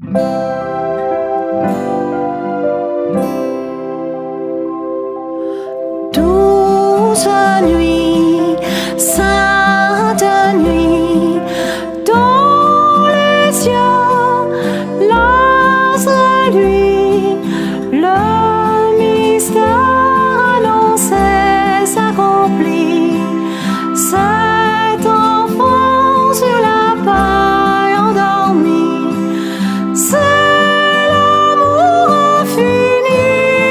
Douce nuit, sainte nuit, dans les cieux, l'astre lui, le mystère annoncé s'accomplit. Cet enfant sur la paille endormi, c'est l'amour infini,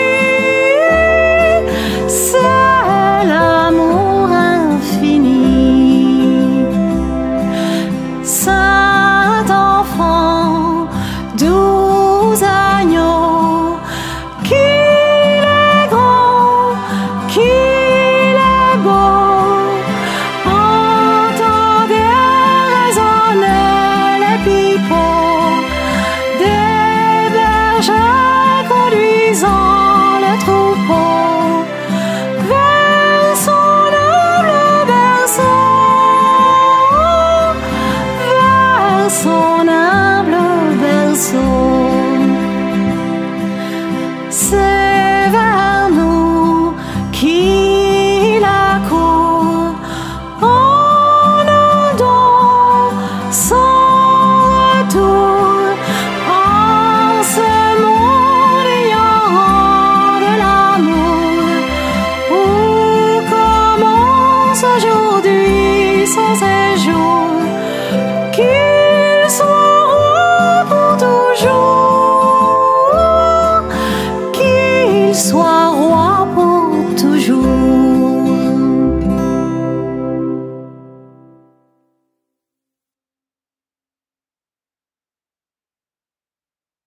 c'est l'amour infini. Saint enfant, doux